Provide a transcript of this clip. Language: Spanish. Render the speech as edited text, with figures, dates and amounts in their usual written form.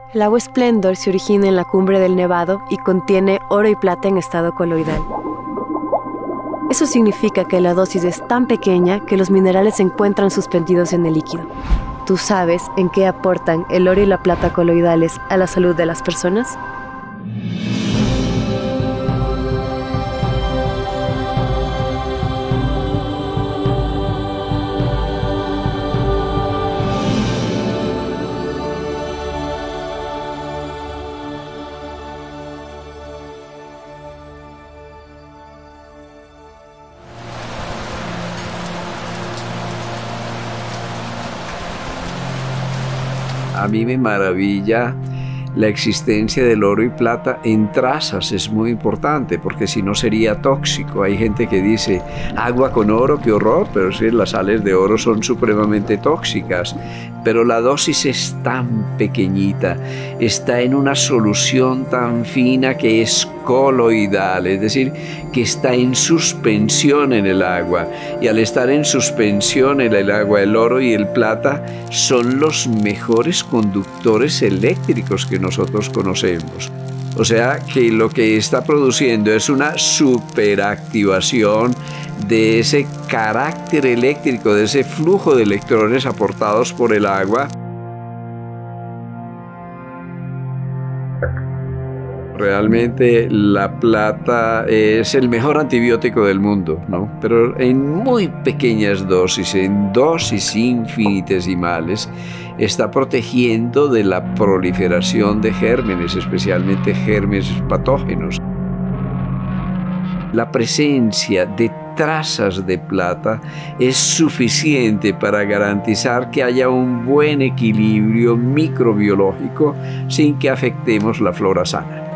El agua Splendor se origina en la cumbre del Nevado y contiene oro y plata en estado coloidal. Eso significa que la dosis es tan pequeña que los minerales se encuentran suspendidos en el líquido. ¿Tú sabes en qué aportan el oro y la plata coloidales a la salud de las personas? A mí me maravilla la existencia del oro y plata en trazas, es muy importante porque si no sería tóxico. Hay gente que dice, agua con oro, qué horror, pero sí, las sales de oro son supremamente tóxicas. Pero la dosis es tan pequeñita, está en una solución tan fina que es coloidal, es decir, que está en suspensión en el agua. Y al estar en suspensión en el agua, el oro y el plata son los mejores conductores eléctricos que nosotros conocemos. O sea que lo que está produciendo es una superactivación de ese carácter eléctrico, de ese flujo de electrones aportados por el agua. Realmente la plata es el mejor antibiótico del mundo, ¿no? Pero en muy pequeñas dosis, en dosis infinitesimales, está protegiendo de la proliferación de gérmenes, especialmente gérmenes patógenos. La presencia de trazas de plata es suficiente para garantizar que haya un buen equilibrio microbiológico sin que afectemos la flora sana.